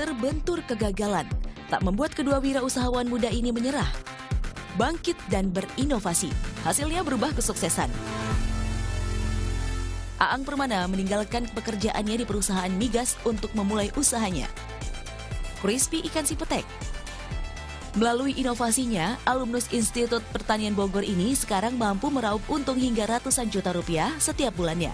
terbentur kegagalan tak membuat kedua wirausahawan muda ini menyerah. Bangkit dan berinovasi, hasilnya berubah kesuksesan. Aang Permana meninggalkan pekerjaannya di perusahaan migas untuk memulai usahanya, Crispy Ikan Cipetek. Melalui inovasinya, alumnus Institut Pertanian Bogor ini sekarang mampu meraup untung hingga ratusan juta rupiah setiap bulannya.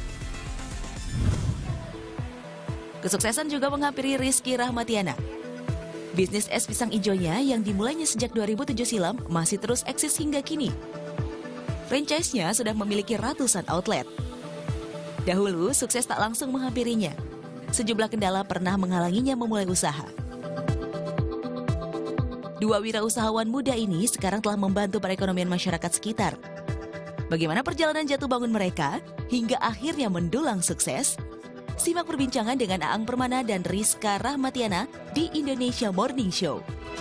Kesuksesan juga menghampiri Rizky Rahmatiana. Bisnis es pisang ijonya yang dimulainya sejak 2007 silam masih terus eksis hingga kini. Franchise-nya sudah memiliki ratusan outlet. Dahulu, sukses tak langsung menghampirinya. Sejumlah kendala pernah menghalanginya memulai usaha. Dua wirausahawan muda ini sekarang telah membantu perekonomian masyarakat sekitar. Bagaimana perjalanan jatuh bangun mereka hingga akhirnya mendulang sukses? Simak perbincangan dengan Aang Permana dan Rizka Rahmatiana di Indonesia Morning Show.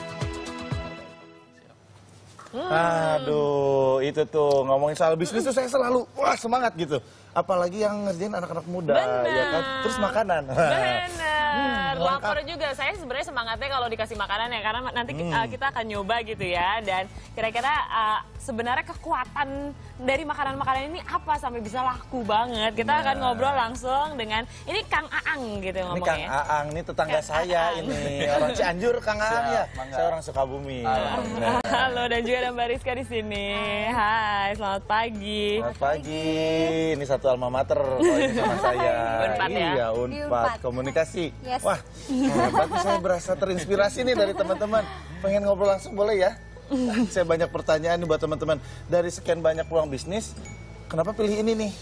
Aduh, itu tuh ngomongin soal bisnis tuh saya selalu wah semangat gitu. Apalagi yang ngerjain anak-anak muda, ya kan? Terus makanan. Bener, lapar juga. Saya sebenarnya semangatnya kalau dikasih makanan ya, karena nanti kita akan nyoba gitu ya. Dan kira-kira sebenarnya kekuatan dari makanan-makanan ini apa sampai bisa laku banget. Kita akan ngobrol langsung dengan, ini Kang Aang gitu Ini ngomongnya. Kang Aang, ini tetangga saya ini. Orang Cianjur, Kang Aang ya. Saya orang Sukabumi. Halo, dan juga ada Mbak Rizka di sini. Hai, selamat pagi. Selamat pagi. Ini satu alma mater ini sama saya. Unpad ya? Iya, Unpad. Komunikasi. Yes. Wah, hebat. Saya berasa terinspirasi nih dari teman-teman. Pengen ngobrol langsung boleh ya? Saya banyak pertanyaan nih buat teman-teman. Dari sekian banyak peluang bisnis, kenapa pilih ini nih?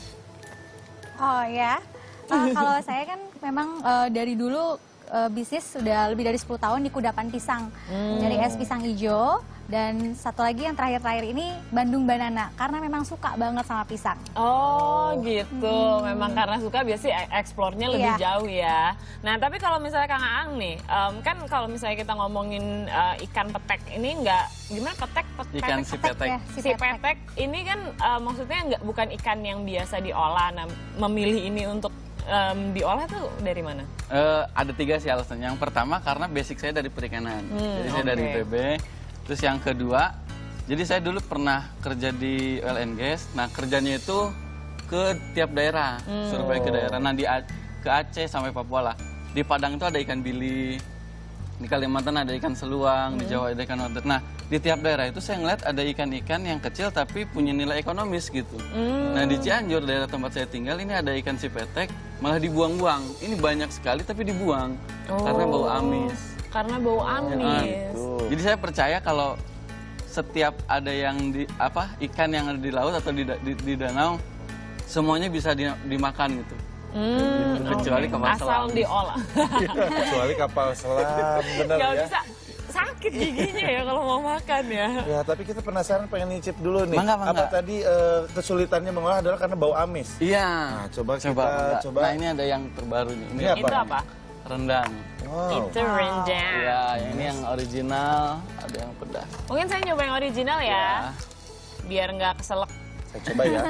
Oh ya, kalau saya kan memang dari dulu bisnis sudah lebih dari 10 tahun di kudapan pisang. Dari es pisang hijau, dan satu lagi yang terakhir-terakhir ini Bandung Banana, karena memang suka banget sama pisang. Oh gitu, memang karena suka biasanya eksplornya lebih jauh ya. Nah tapi kalau misalnya Kang Aang nih, kan kalau misalnya kita ngomongin ikan petek ini nggak, gimana petek? Ikan si petek. Ya, Si petek ini kan maksudnya bukan ikan yang biasa diolah. Nah memilih ini untuk diolah tuh dari mana? Ada 3 sih alasannya. Yang pertama karena basic saya dari perikanan, jadi saya dari IPB. Terus yang kedua, jadi saya dulu pernah kerja di oil and gas. Nah kerjanya itu ke tiap daerah, survei ke daerah. Nah ke Aceh sampai Papua lah. Di Padang itu ada ikan bili, di Kalimantan ada ikan seluang, di Jawa ada ikan wader. Nah di tiap daerah itu saya ngeliat ada ikan-ikan yang kecil tapi punya nilai ekonomis gitu. Nah di Cianjur, daerah tempat saya tinggal, ini ada ikan si petek malah dibuang-buang. Ini banyak sekali tapi dibuang karena bau amis. Karena bau amis. Jadi saya percaya kalau setiap ada yang ikan yang ada di laut atau di danau, semuanya bisa dimakan gitu. Kecuali kapal selam. Asal diolah. Kecuali kapal selam, benar Gak ya. bisa sakit giginya ya kalau mau makan ya. Ya, tapi kita penasaran pengen nyicip dulu nih. Mangga. Apa tadi kesulitannya mengolah adalah karena bau amis? Iya. Nah, coba. Nah ini ada yang terbaru nih. Ini apa? Itu apa? Rendang. Wow. Itu rendang. Iya, ini yang original, ada yang pedas. Mungkin saya nyoba yang original ya. Biar nggak keselak. Saya coba ya.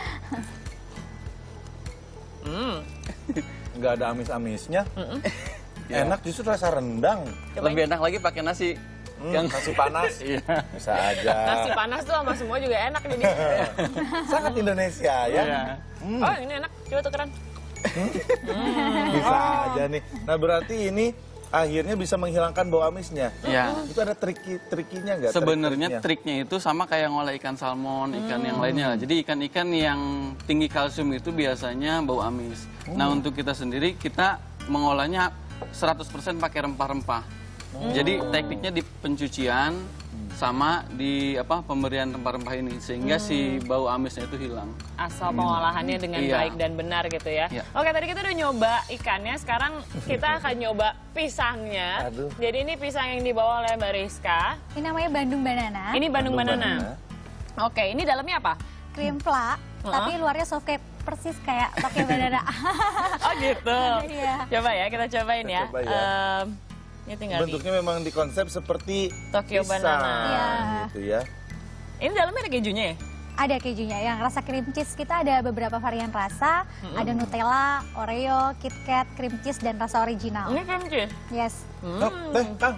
Nggak ada amis-amisnya. Enak justru rasa rendang. Lebih enak lagi pakai nasi. Yang nasi panas. Iya. Bisa aja. Nasi panas tuh sama semua juga enak jadi. Sangat Indonesia ya. Iya. Oh ini enak, coba tukeran. Bisa aja nih. Nah berarti ini akhirnya bisa menghilangkan bau amisnya. Iya. Itu ada trikinya nggak? Sebenarnya triknya itu sama kayak ngolah ikan salmon, ikan yang lainnya. Jadi ikan-ikan yang tinggi kalsium itu biasanya bau amis. Nah untuk kita sendiri, kita mengolahnya 100% pakai rempah-rempah. Jadi tekniknya di pencucian sama di pemberian rempah-rempah ini sehingga si bau amisnya itu hilang. Asal pengolahannya dengan baik dan benar gitu ya. Oke, tadi kita udah nyoba ikannya, sekarang kita akan nyoba pisangnya. Jadi ini pisang yang dibawa oleh Mbak Rizka. Ini namanya Bandung Banana. Ini Bandung Banana. Oke, ini dalamnya apa? Krim fla, tapi luarnya soft kayak persis kayak Tokyo Banana. Oh gitu. Iya. Coba ya, kita cobain ya. Coba ya. Ini tinggal bentuknya memang dikonsep seperti Tokyo pisang, Banana. gitu ya. Ini dalamnya ada kejunya ya? Ada kejunya, yang rasa cream cheese kita ada beberapa varian rasa, ada Nutella, Oreo, KitKat, cream cheese, dan rasa original. Ini cream cheese? Yes. Kang,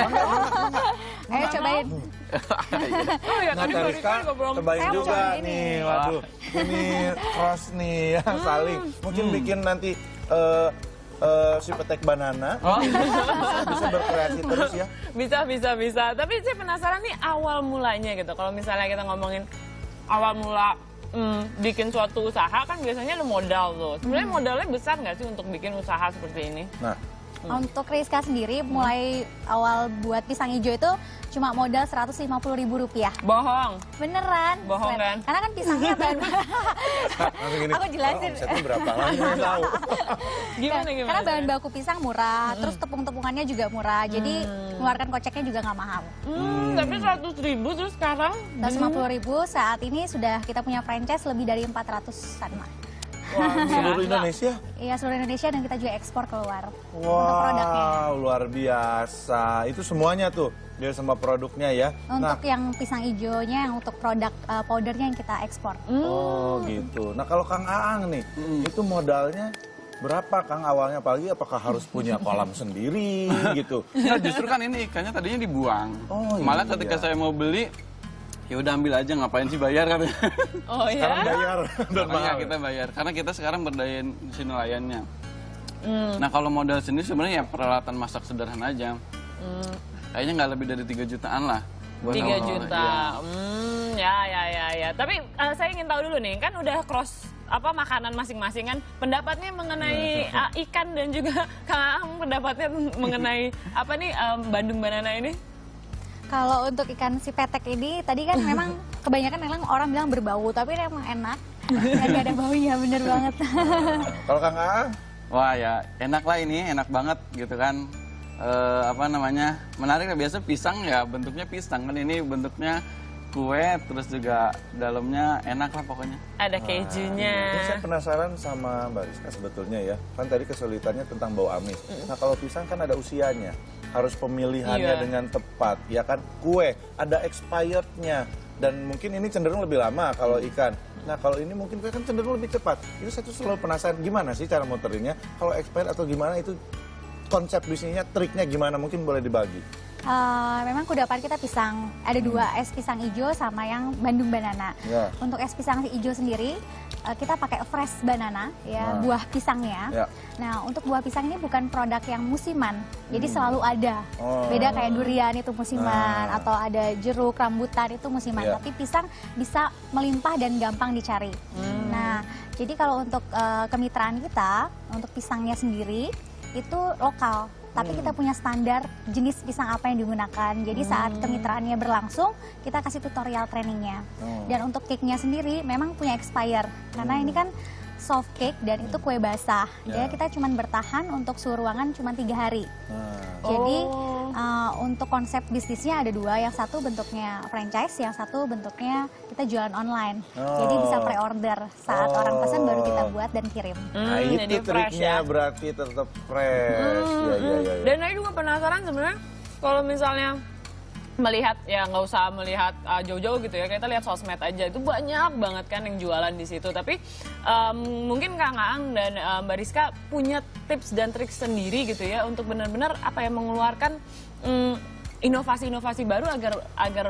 Ayo cobain. Oh ya, Nah, tadi Kariska, Barista belum. cobain Saya mau juga cobain ini. nih, waduh. Ini cross nih ya, saling. Mungkin bikin nanti si petek banana. Bisa berkreasi terus ya. Bisa. Tapi saya penasaran nih awal mulanya gitu. Kalau misalnya kita ngomongin awal mula bikin suatu usaha kan biasanya ada modal tuh. Sebenarnya modalnya besar nggak sih untuk bikin usaha seperti ini? Nah, Untuk Rizka sendiri, mulai awal buat pisang hijau itu cuma modal Rp150.000. Bohong. Beneran. Bohong kan? Karena kan pisangnya bahan. langsung gini. Aku jelasin. Omsetnya berapa? Langsung tahu. Gimana? Karena bahan baku pisang murah, terus tepung-tepungannya juga murah. Jadi mengeluarkan koceknya juga nggak mahal. Tapi 100.000 terus sekarang? 150.000 saat ini sudah kita punya franchise lebih dari 400-an lah. Seluruh Indonesia? Iya, seluruh Indonesia, dan kita juga ekspor keluar untuk produknya. Wow, luar biasa. Itu semuanya tuh, dia sama produknya ya. Untuk yang pisang hijaunya, yang untuk produk powdernya yang kita ekspor. Oh gitu. Nah kalau Kang Aang nih, itu modalnya berapa Kang awalnya? Apalagi apakah harus punya kolam sendiri gitu? Nah, justru kan ini ikannya tadinya dibuang. Oh, Malah iya. ketika saya mau beli, ya udah ambil aja, ngapain sih bayar kan? Oh Sekarang ya? bayar dan Makanya mahal. kita bayar, karena kita sekarang berdayain si nelayannya. Nah kalau modal sendiri sebenarnya ya peralatan masak sederhana aja. Kayaknya nggak lebih dari 3 jutaan lah. buat 3 awal-awal, juta. iya. Ya. Tapi saya ingin tahu dulu nih, kan udah cross makanan masing-masing kan, pendapatnya mengenai ikan dan juga Kang Aang pendapatnya mengenai Bandung Banana ini? Kalau untuk ikan si petek ini, tadi kan memang kebanyakan orang bilang berbau, tapi ini emang enak. Dan gak ada baunya, bener banget. Kalau Kang Aang? Wah ya enak lah ini, enak banget gitu kan. Menarik lah, biasa pisang ya bentuknya pisang kan, ini bentuknya kue, terus juga dalamnya enak lah pokoknya. Ada kejunya. Ini saya penasaran sama Mbak Rizka sebetulnya ya. Kan tadi kesulitannya tentang bau amis. Nah kalau pisang kan ada usianya. Harus pemilihannya dengan tepat. Ya kan kue, ada expirednya. Dan mungkin ini cenderung lebih lama kalau ikan. Nah kalau ini mungkin kue kan cenderung lebih cepat. Itu saya tuh selalu penasaran gimana sih cara muterinnya. Kalau expired atau gimana itu konsep bisnisnya, triknya gimana mungkin boleh dibagi. Memang kudapan kita pisang, ada 2, es pisang hijau sama yang Bandung Banana. Ya. Untuk es pisang hijau sendiri, kita pakai fresh banana, ya, buah pisangnya. Ya. Nah, untuk buah pisang ini bukan produk yang musiman, jadi selalu ada. Beda kayak durian itu musiman, atau ada jeruk, rambutan itu musiman. Ya. Tapi pisang bisa melimpah dan gampang dicari. Nah, jadi kalau untuk kemitraan kita, untuk pisangnya sendiri, itu lokal. Tapi kita punya standar jenis pisang apa yang digunakan. Jadi saat kemitraannya berlangsung, kita kasih tutorial trainingnya. Dan untuk cake-nya sendiri memang punya expire. Karena ini kan soft cake dan itu kue basah. Jadi kita cuma bertahan untuk suhu ruangan cuma 3 hari. Jadi untuk konsep bisnisnya ada 2. Yang satu bentuknya franchise, yang satu bentuknya kita jualan online. Jadi bisa pre-order. Saat orang pesan baru kita buat dan kirim. Nah jadi itu fresh triknya ya. berarti tetap fresh. Ya. Dan saya juga penasaran sebenarnya kalau misalnya melihat, ya nggak usah melihat jauh-jauh gitu ya, kita lihat sosmed aja itu banyak banget kan yang jualan di situ. Tapi mungkin Kang Aang dan Mbak Rizka punya tips dan trik sendiri gitu ya untuk benar-benar mengeluarkan inovasi-inovasi baru agar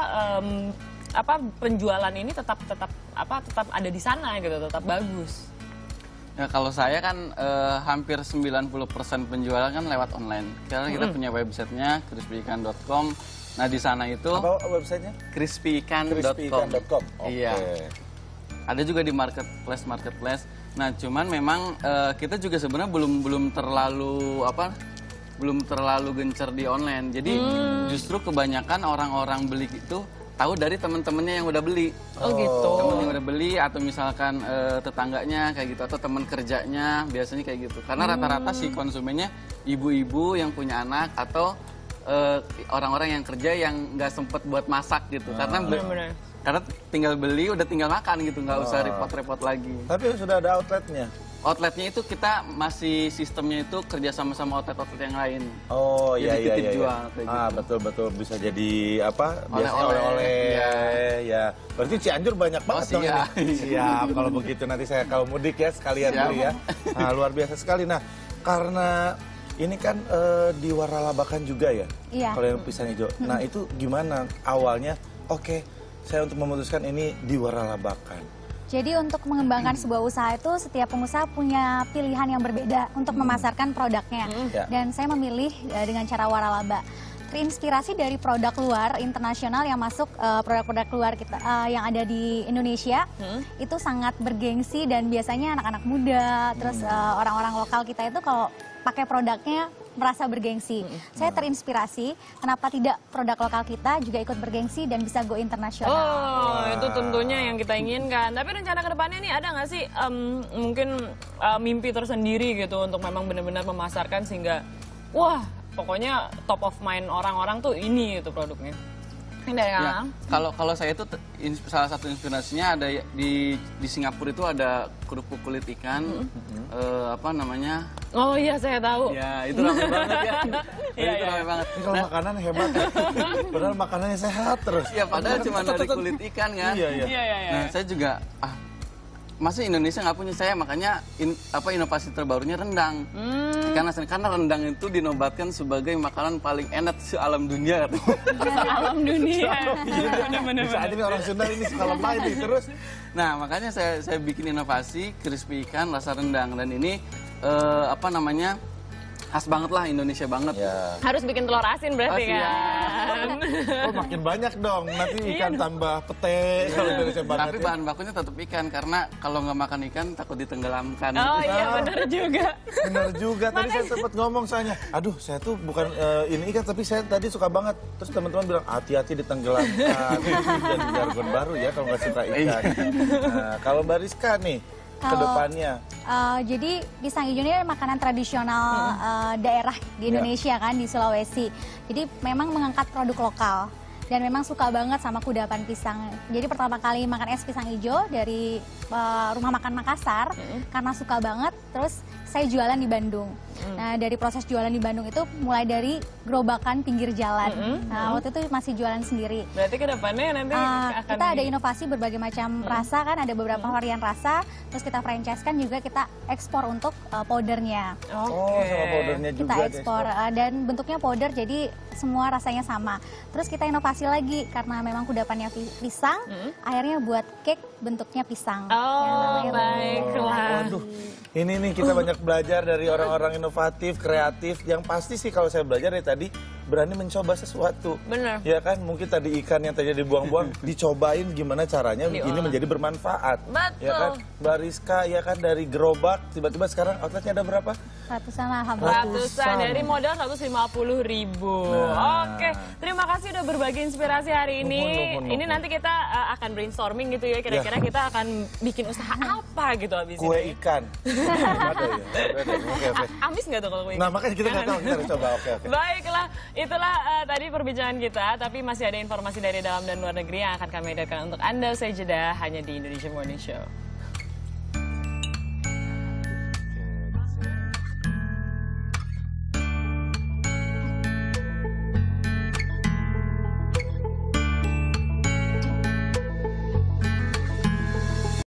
penjualan ini tetap ada di sana gitu, tetap bagus. Ya kalau saya kan hampir 90% penjualan kan lewat online. Karena kita punya websitenya crispyikan.com. Nah di sana itu Apa websitenya? crispyikan.com. crispyikan.com. Iya. Ada juga di marketplace. Nah cuman memang kita juga sebenarnya belum terlalu gencar di online. Jadi justru kebanyakan orang-orang beli itu tahu dari teman-temannya yang udah beli. Oh gitu. Temen yang udah beli atau misalkan tetangganya kayak gitu atau teman kerjanya biasanya kayak gitu. Karena rata-rata si konsumennya ibu-ibu yang punya anak atau orang-orang yang kerja yang nggak sempet buat masak gitu. Karena tinggal beli udah tinggal makan gitu, nggak usah repot-repot lagi. Tapi sudah ada outletnya. outletnya itu kita masih sistemnya itu kerja sama outlet-outlet yang lain. Oh iya Jadi iya titip iya. jual kayak gitu. Betul betul bisa jadi apa? Biasanya Oleh-oleh. oleh-oleh ya. Berarti Cianjur banyak banget dong siap. ini. Siap kalau begitu nanti saya kalau mudik ya sekalian Siap. beli ya. Nah, luar biasa sekali. Nah, karena ini kan di waralabakan juga ya. Iya. Kalau yang pisang hijau. Nah, itu gimana awalnya? Oke, saya untuk memutuskan ini di waralabakan. Jadi untuk mengembangkan sebuah usaha itu setiap pengusaha punya pilihan yang berbeda untuk memasarkan produknya. Ya. Dan saya memilih dengan cara waralaba. Terinspirasi dari produk luar internasional yang masuk produk-produk luar kita yang ada di Indonesia itu sangat bergengsi dan biasanya anak-anak muda terus orang-orang lokal kita itu kalau pakai produknya merasa bergengsi. Saya terinspirasi kenapa tidak produk lokal kita juga ikut bergengsi dan bisa go internasional. Oh, itu tentunya yang kita inginkan. Tapi rencana ke depannya nih ada nggak sih mungkin mimpi tersendiri gitu untuk memang benar-benar memasarkan sehingga wah pokoknya top of mind orang-orang tuh ini itu produknya. Ini dari Ya, kalau saya itu salah satu inspirasinya ada di Singapura itu ada kerupuk kulit ikan apa namanya? Oh iya saya tahu. Ya, itu ramai banget ya. Iya, Itu iya. ramai banget. Ini kalau makanan hebat ya. Padahal makanannya sehat terus. Ya padahal cuma dari kulit ikan kan. Iya, iya. Iya iya iya. Nah, saya juga masa Indonesia nggak punya, saya makanya inovasi terbarunya rendang. Ikan asin, karena rendang itu dinobatkan sebagai makanan paling enak se-alam dunia. Alam dunia. Bener-bener. Bisa aja nih orang Sunda ini suka lemah ini terus. Nah, makanya saya bikin inovasi crispy ikan rasa rendang, dan ini apa namanya, khas banget lah, Indonesia banget. Ya. Harus bikin telur asin berarti Oh, siap. kan. Oh makin banyak dong, nanti ikan tambah pete kalau Indonesia banget. Tapi bahan bakunya tetap ikan, karena kalau nggak makan ikan takut ditenggelamkan. Oh iya benar juga. Bener juga, tadi saya sempat ngomong soalnya, aduh saya tuh bukan ini ikan, tapi saya tadi suka banget. Terus teman-teman bilang, hati-hati ditenggelamkan. Jadi jargon baru ya kalau nggak suka ikan. Nah, kalau Mbak Rizka nih, ke depannya. Jadi pisang hijau ini makanan tradisional daerah di Indonesia kan, di Sulawesi. Jadi memang mengangkat produk lokal dan memang suka banget sama kudapan pisang. Jadi pertama kali makan es pisang hijau dari Rumah Makan Makassar karena suka banget. Terus saya jualan di Bandung. Nah dari proses jualan di Bandung itu mulai dari gerobakan pinggir jalan. Nah waktu itu masih jualan sendiri. Berarti ke depannya nanti akan Kita ada inovasi berbagai macam rasa kan, ada beberapa varian rasa. Terus kita franchise-kan juga, kita ekspor untuk powdernya. Oh, sama powdernya juga. Kita ekspor dan bentuknya powder, jadi semua rasanya sama. Terus kita inovasi lagi karena memang kudapannya pisang, akhirnya buat cake bentuknya pisang. Oh, Ya, baiklah. Waduh, ini nih kita banyak belajar dari orang-orang inovatif, kreatif. Yang pasti sih kalau saya belajar dari tadi, berani mencoba sesuatu. Bener. Ya kan, mungkin tadi ikan yang tadi dibuang-buang, dicobain gimana caranya ini menjadi bermanfaat. Betul. Ya kan, Mbak Rizka ya kan dari gerobak, tiba-tiba sekarang outletnya ada berapa? Ratusan alhamdulillah. Ratusan dari modal 150.000. Oke, terima kasih udah berbagi inspirasi hari ini. Nuhun. Ini nanti kita akan brainstorming gitu ya. Kira-kira kita akan bikin usaha apa gitu abis Kue ini. ikan. Ada ya? Ada. Oke. Amis nggak tuh kalau kue ikan? Nah makanya kita nggak tahu, kita harus coba. Oke. Baiklah, itulah tadi perbincangan kita. Tapi masih ada informasi dari dalam dan luar negeri yang akan kami hadirkan untuk Anda usai jeda hanya di Indonesia Morning Show.